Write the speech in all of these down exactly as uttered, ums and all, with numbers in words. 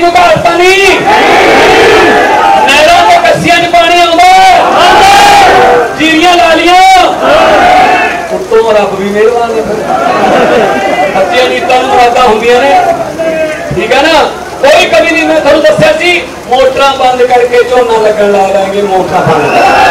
को घालता नहीं, नहरों को कस्सियां च पानी आउंदा, जीरियां ला लियां, उत्तों रब भी मेहरबान है। सच्चियां नीतां नूं मुरादां हुंदियां ने, ठीक है ना। कोई कभी नहीं, मैं तुहानूं दस्सिया सी मोटरां बंद करके झोना लगन ला देंगे, मोटरां बंद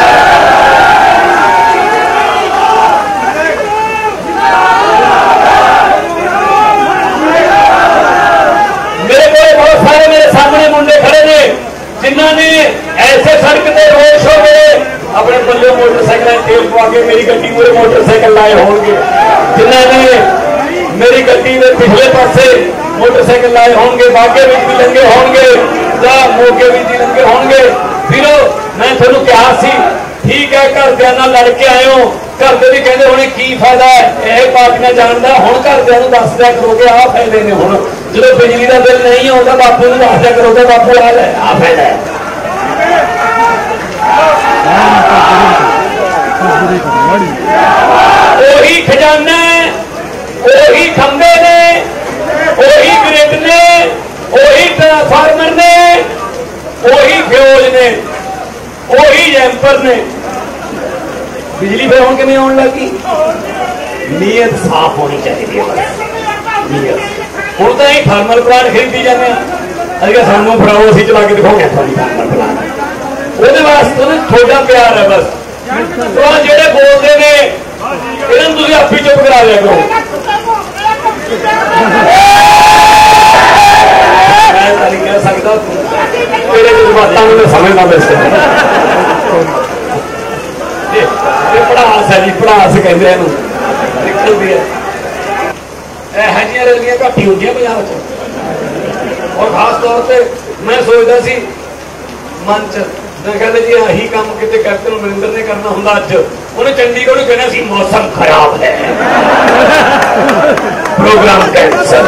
मेरे को बहुत सारे मेरे सामने मुंडे खड़े ने जिन्होंने ऐसे सड़क पे रोड शो में अपने पल्ले मोटरसाइकिल तेल पवा के मेरी गड्डी पूरे मोटरसाइकिल लाए होंगे, जिन्होंने मेरी गड्डी में पिछले पासे मोटरसाइकिल लाए होंगे, बागे भी लंघे होंगे, मोगे भी लंघे होंगे। फिर मैं थोनू कहा सी ठीक है घरदियां नाल लड़ के आए हो, घर दे भी कहते होने की फायदा है, यह पार्टियां जानता हुण घरदियां नूं दस दिया करोगे आ फायदे ने। हुण जो बिजली का बिल नहीं आता बापू नूं दस दिया करोगे बापू आ है आ फायदा है। ओही खजाना ओही खंबे ने, ओही ग्रिड ने, ओही ट्रांसफार्मर ने, ओही फ्यूज ने, ओही जैंपर ने। बिजली फिर हम किवें आउण लगी? नीयत साफ होनी चाहिए है। नीयत हुण तो यही थर्मल प्लांट खरीदी जाने अगर सानू फड़ाओ असीं चला के दिखाओगे थोड़ी थर्मल प्लांट ਉਹਦੇ ਵਾਸਤੇ थोड़ा प्यार है बस। तो ਜਿਹੜੇ बोलते ने ਇਹਨਾਂ ਨੂੰ ਤੁਸੀਂ ਆਪੇ ਚੁੱਪ करा लिया करो। मैं नहीं कह सकता तेरे जज्बातां नूं समझना वैसे पढ़ास है जी, पढ़ास कहते हैं निकलती है। यह रैलियां घट ही होंगी पंजाब च, और खास तौर पर मैं सोचता सी मन च मैं कहते जी यही काम कितने कैप्टन अमरिंदर ने करना होंगे, अज उन्हें चंडीगढ़ में कहना सी मौसम खराब है प्रोग्राम कैंसल।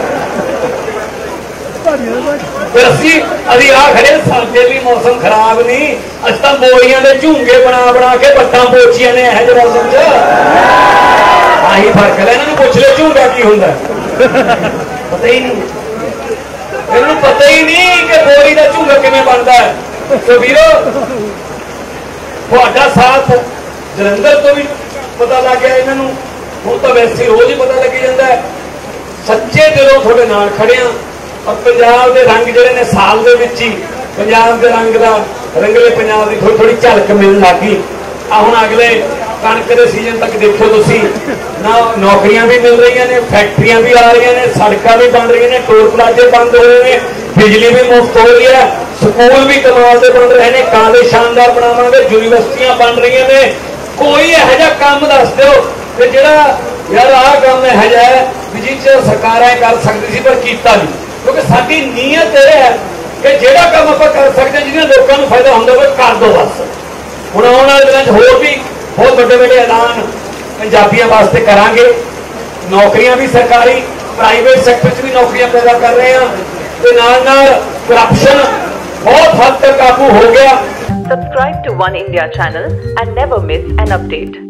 असी अभी आ खड़े साडे भी मौसम खराब नहीं, अस तो बोरियां दे झूंगे बना बना के बट्टां पोचियां ने यह मौसम च आही फर्क है। इन्होंने पुछ लो झूंगा की होंगे, पता ही नहीं, इन्होंने पता ही नहीं कि बोरी का झूंगा किवें बनता है। तो वीरो तुहाडा साथ जलंधर तो भी पता लग गया, इन्होंने हुण तो वैसे रोज ही पता लगी जाता है। सच्चे दिलों तुहाडे नाल खड़े हां, और पंजाब के रंग जिहड़े ने साल दे विच ही पंजाब के रंग का रंगले पंजाब की थोड़ी थोड़ी झलक मिलने लग गई। आ हुण अगले कणक के सीजन तक देखो तुसीं ना नौकरियां भी मिल रही ने, फैक्ट्रियां भी आ रही ने, सड़कां भी बन रही ने, टोल प्लाजे बंद हो रहे हैं, बिजली भी मुफ्त हो रही है, स्कूल भी कमाल के बन रहे हैं, कॉलेज शानदार बनावांगे, यूनिवर्सिटियां बन रही ने। कोई इहो जिहा काम दस दिओ कि जिहड़ा यार आह काम इहो जिहा है भी जिह च सरकारां कर सकदी सी पर कीता नहीं। क्योंकि साडी नीयत यह है कि जिहड़ा काम आपां कर सकते जिन्हें लोगों को फायदा होंदा होवे कर दो बस। हुण आउण वाले दिनां च होर भी बहुत वड्डे वड्डे ऐलान पंजाबियों वास्ते करांगे, नौकरियां भी सरकारी प्राइवेट सैक्टर च भी नौकरियां पैदा कर रहे हैं, ते नाल नाल करप्शन बहुत हद तक काबू हो गया। Subscribe to One India channel and never miss an update.